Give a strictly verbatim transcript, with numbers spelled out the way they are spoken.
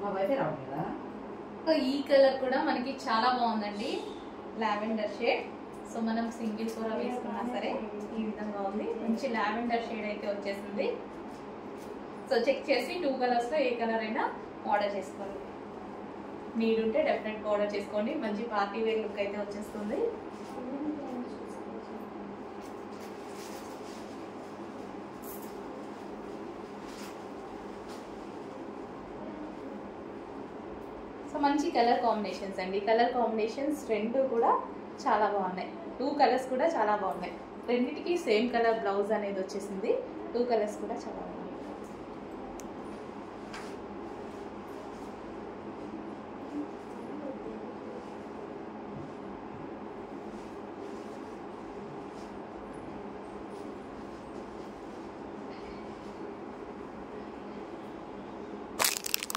So ఈ colour కూడా మనకి చాలా బాగుందండి, లావెండర్ షేడ్. సో మనం సింగిల్ కూర వేసుకున్నా సరే ఈ విధంగా ఉంది, మంచి లావెండర్ షేడ్ అయితే వచ్చేసింది. సో చెక్ చేసి టూ కలర్స్లో ఏ కలర్ అయినా ఆర్డర్ చేసుకోండి. నీడ్ ఉంటే డెఫినెట్గా ఆర్డర్ చేసుకోండి, మంచి పార్టీ వేర్ లుక్ అయితే వచ్చేస్తుంది. సో మంచి కలర్ కాంబినేషన్స్ అండి, కలర్ కాంబినేషన్స్ రెండు కూడా చాలా బాగున్నాయి. టూ కలర్స్ కూడా చాలా బాగున్నాయి, రెండింటికి సేమ్ కలర్ బ్లౌజ్ అనేది వచ్చేసింది. టూ కలర్స్ కూడా చాలా బాగున్నాయి.